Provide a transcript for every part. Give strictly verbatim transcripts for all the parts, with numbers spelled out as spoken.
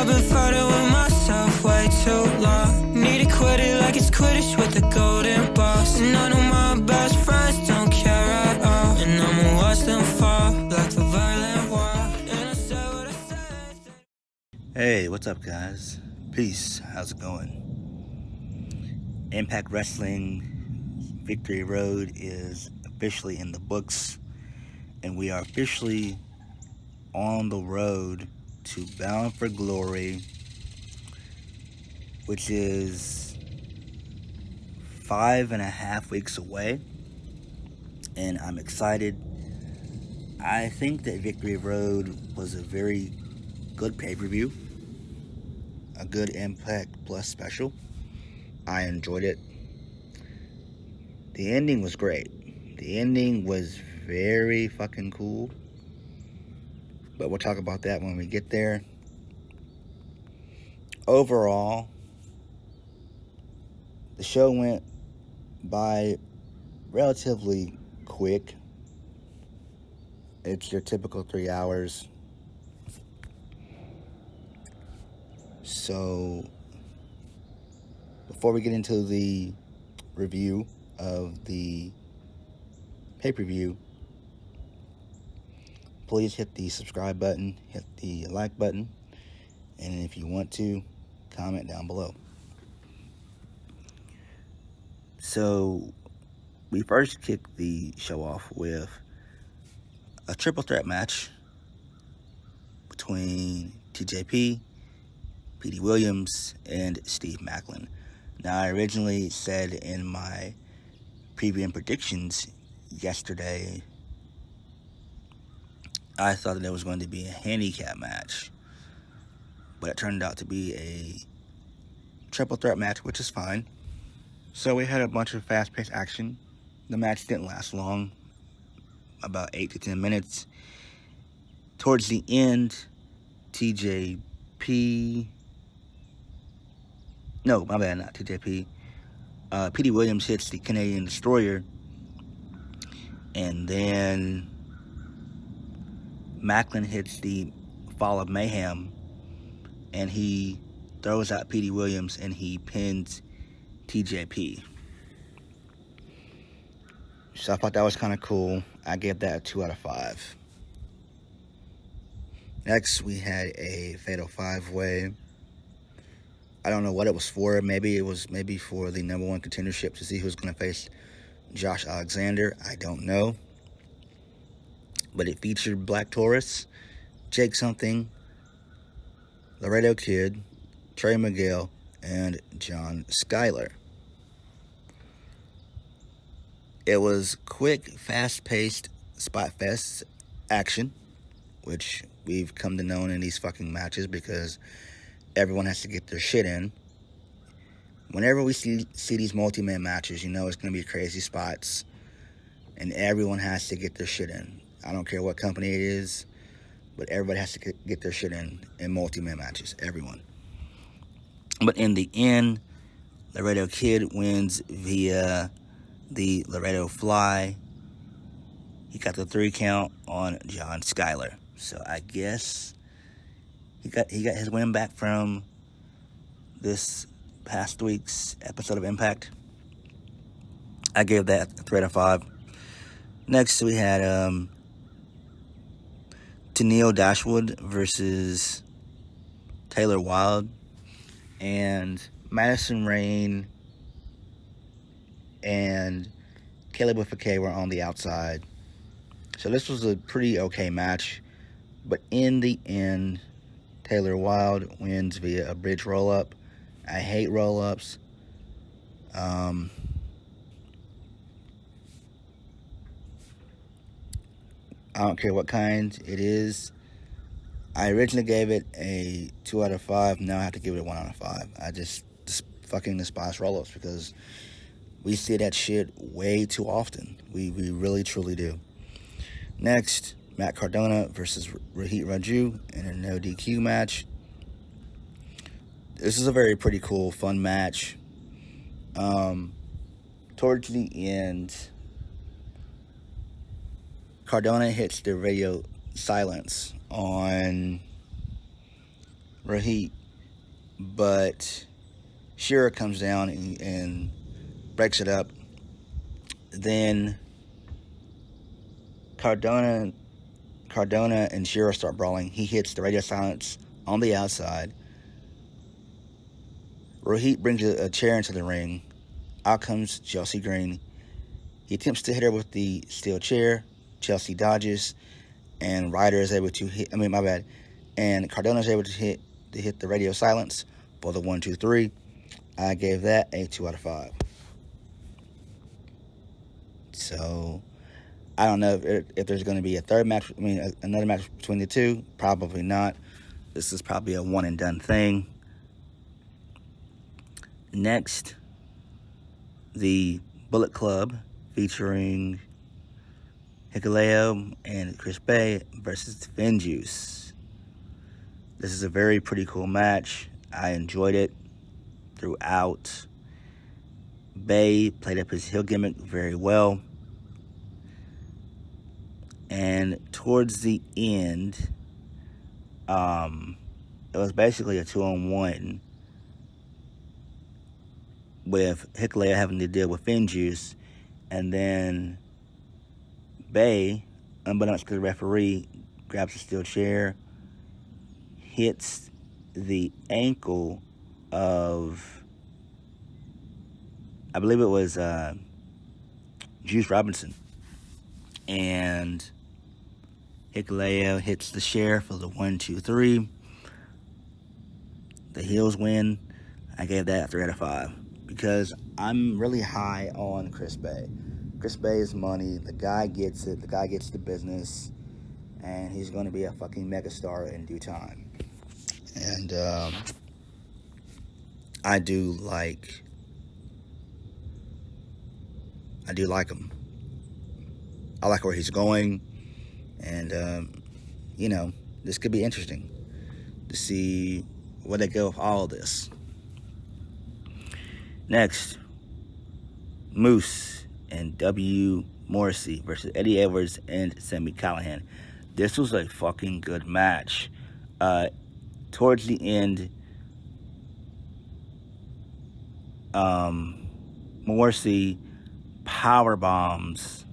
I've been fighting with myself way too long. Need to quit it like it's Quidditch with the golden balls. And none of my best friends don't care at all. And I'ma watch them fall like the violent wall. And I said what I said. Hey, what's up, guys? Peace. How's it going? Impact Wrestling Victory Road is officially in the books, and we are officially on the road to Bound for Glory, which is five and a half weeks away, and I'm excited. I think that Victory Road was a very good pay-per-view, a good Impact Plus special. I enjoyed it. The ending was great. The ending was very fucking cool. But we'll talk about that when we get there. Overall, the show went by relatively quick. It's your typical three hours. So, before we get into the review of the pay-per-view, please hit the subscribe button, hit the like button, and if you want to, comment down below. So, we first kicked the show off with a triple threat match between T J P, Petey Williams, and Steve Maclin. Now, I originally said in my preview and predictions yesterday, I thought that there was going to be a handicap match, but it turned out to be a triple threat match, which is fine. So we had a bunch of fast-paced action. The match didn't last long, about eight to ten minutes. Towards the end, T J P... No, my bad, not T J P. Uh, Petey Williams hits the Canadian Destroyer. And then Maclin hits the Fall of Mayhem. And he throws out Petey Williams and he pins T J P. So I thought that was kind of cool. I gave that a two out of five. Next, we had a Fatal Five-Way. I don't know what it was for. Maybe it was maybe for the number one contendership to see who's going to face Josh Alexander. I don't know. But it featured Black Taurus, Jake Something, Laredo Kid, Trey Miguel, and John Skyler. It was quick, fast-paced spot fest action, which we've come to know in these fucking matches because everyone has to get their shit in. Whenever we see, see these multi-man matches, you know it's going to be crazy spots. And everyone has to get their shit in. I don't care what company it is, but everybody has to get, get their shit in in multi-man matches. Everyone. But in the end, Laredo Kid wins via the Laredo Fly. He got the three count on John Skyler. So I guess He got he got his win back from this past week's episode of Impact. I gave that a three out of five. Next, we had um, Tenille Dashwood versus Taylor Wilde. And Madison Rayne and Caleb with a K were on the outside. So this was a pretty okay match. But in the end, Taylor Wilde wins via a bridge roll-up. I hate roll-ups. Um, I don't care what kind it is. I originally gave it a two out of five. Now I have to give it a one out of five. I just, just fucking despise roll-ups because we see that shit way too often. We, we really, truly do. Next, Matt Cardona versus Rohit Raju in a no D Q match. This is a very pretty cool, fun match. Um, towards the end, Cardona hits the radio silence on Rohit, but Shearer comes down and, and breaks it up. Then Cardona, Cardona and Shearer start brawling. He hits the radio silence on the outside. Rohit brings a, a chair into the ring. Out comes Chelsea Green. He attempts to hit her with the steel chair. Chelsea dodges, and Ryder is able to hit. I mean, my bad. And Cardona is able to hit to hit the radio silence for the one, two, three. I gave that a two out of five. So I don't know if, if there's going to be a third match. I mean, another match between the two. Probably not. This is probably a one and done thing. Next, the Bullet Club featuring Hikuleo and Chris Bay versus Finjuice. This is a very pretty cool match. I enjoyed it throughout. Bay played up his heel gimmick very well. And towards the end, um, it was basically a two-on-one with Hikuleo having to deal with Finjuice, and then Bay, unbeknownst to the referee, grabs a steel chair, hits the ankle of, I believe it was uh, Juice Robinson, and Hikuleo hits the chair for the one, two, three. The heels win. I gave that a three out of five. Because I'm really high on Chris Bay. Chris Bay is money. The guy gets it. The guy gets the business. And he's going to be a fucking megastar in due time. And um, I do like... I do like him. I like where he's going. And, um, you know, this could be interesting to see where they go with all of this. Next, Moose and W. Morrissey versus Eddie Edwards and Sami Callihan. This was a fucking good match. Uh, towards the end, um, Morrissey power bombs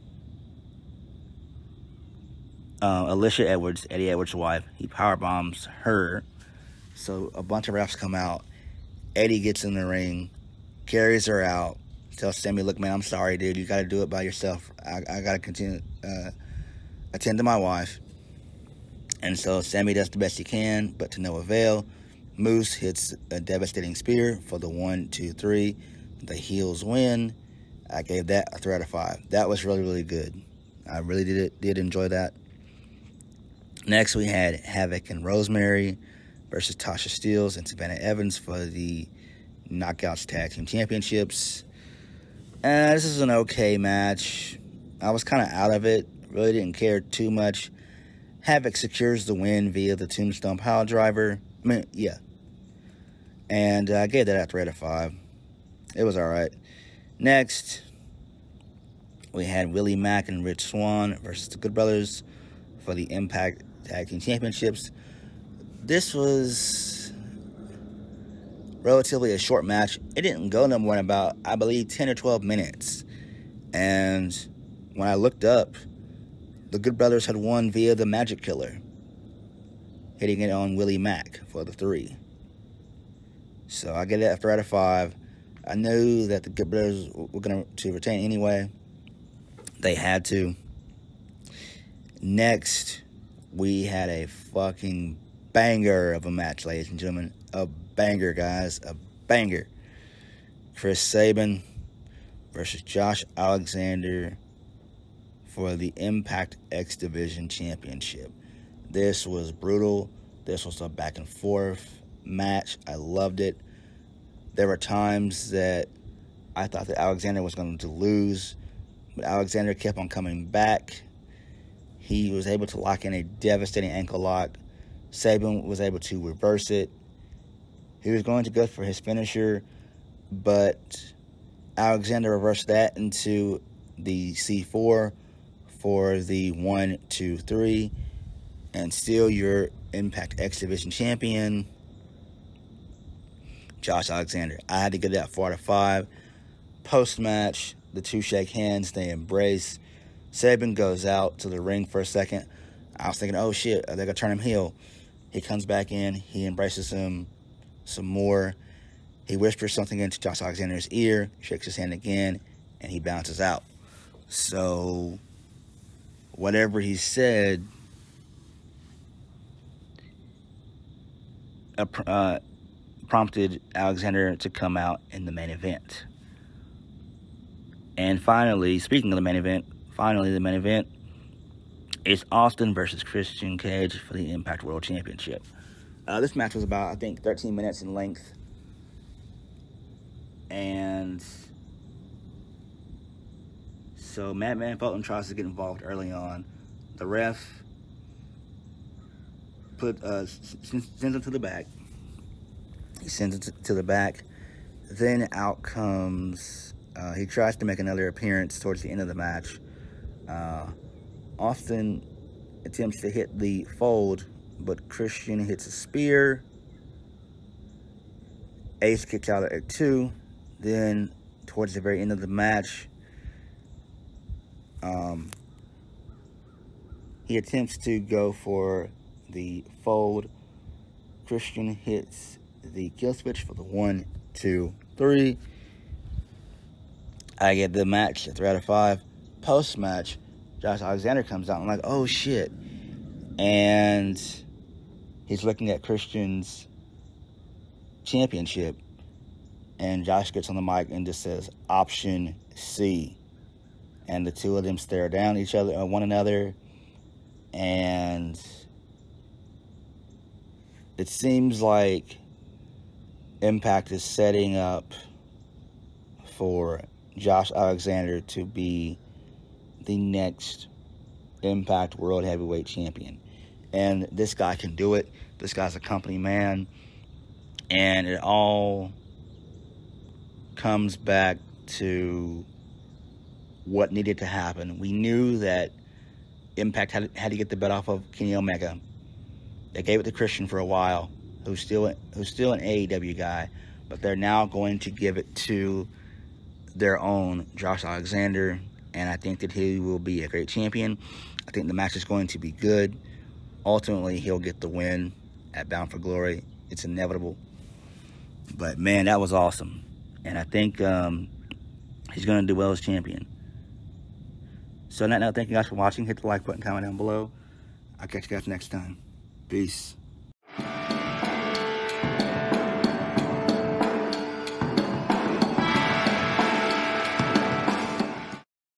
uh, Alicia Edwards, Eddie Edwards' wife. He power bombs her. So a bunch of refs come out. Eddie gets in the ring, carries her out, tells Sami, look, man, I'm sorry, dude. You got to do it by yourself. I, I got to continue uh, attend to my wife. And so Sami does the best he can, but to no avail. Moose hits a devastating spear for the one, two, three. The heels win. I gave that a three out of five. That was really, really good. I really did did enjoy that. Next, we had Havoc and Rosemary versus Tasha Steelz and Savannah Evans for the Knockouts Tag Team Championships. Uh, this is an okay match. I was kind of out of it. Really didn't care too much. Havoc secures the win via the Tombstone Pile Driver. I mean, yeah. And uh, I gave that a three out of five. It was alright. Next, we had Willie Mack and Rich Swann versus the Good Brothers for the Impact Tag Team Championships. This was relatively a short match. It didn't go no more than about, I believe, ten or twelve minutes. And when I looked up, the Good Brothers had won via the Magic Killer, hitting it on Willie Mack for the three. So I get it a three out of five. I knew that the Good Brothers were going to retain anyway. They had to. Next, we had a fucking banger of a match, ladies and gentlemen. A banger, guys. A banger. Chris Sabin versus Josh Alexander for the Impact X Division Championship. This was brutal. This was a back and forth match. I loved it. There were times that I thought that Alexander was going to lose, but Alexander kept on coming back. He was able to lock in a devastating ankle lock. Sabin was able to reverse it. He was going to go for his finisher, but Alexander reversed that into the C four for the one, two, three. And still, you're Impact X Division champion, Josh Alexander. I had to give that four out of five. Post-match, the two shake hands, they embrace. Sabin goes out to the ring for a second. I was thinking, oh shit, they're going to turn him heel. He comes back in, he embraces him some more. He whispers something into Josh Alexander's ear, shakes his hand again, and he bounces out. So, whatever he said uh, uh, prompted Alexander to come out in the main event. And finally, speaking of the main event, finally the main event is Austin versus Christian Cage for the Impact World Championship. Uh, this match was about, I think, thirteen minutes in length. And so Madman Fulton tries to get involved early on. The ref put uh, sends him to the back. He sends it to the back. Then out comes, uh, he tries to make another appearance towards the end of the match. Uh, Austin attempts to hit the fold, but Christian hits a spear. Ace kicks out at two. Then, towards the very end of the match, um, he attempts to go for the fold. Christian hits the kill switch for the one, two, three. I get the match a three out of five. Post-match, Josh Alexander comes out. I'm like, oh shit. And he's looking at Christian's championship. And Josh gets on the mic and just says, option C. And the two of them stare down each other, uh, one another. And it seems like Impact is setting up for Josh Alexander to be the next Impact World Heavyweight Champion. And this guy can do it. This guy's a company man. And it all comes back to what needed to happen. We knew that Impact had, had to get the bet off of Kenny Omega. They gave it to Christian for a while, who's still who's still an A E W guy, but they're now going to give it to their own Josh Alexander, and I think that he will be a great champion. I think the match is going to be good. Ultimately, he'll get the win at Bound for Glory. It's inevitable. But man, that was awesome. And I think um, he's going to do well as champion. So, on that note, thank you guys for watching. Hit the like button, comment down below. I'll catch you guys next time. Peace.